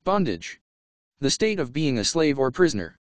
Bondage. The state of being a slave or prisoner.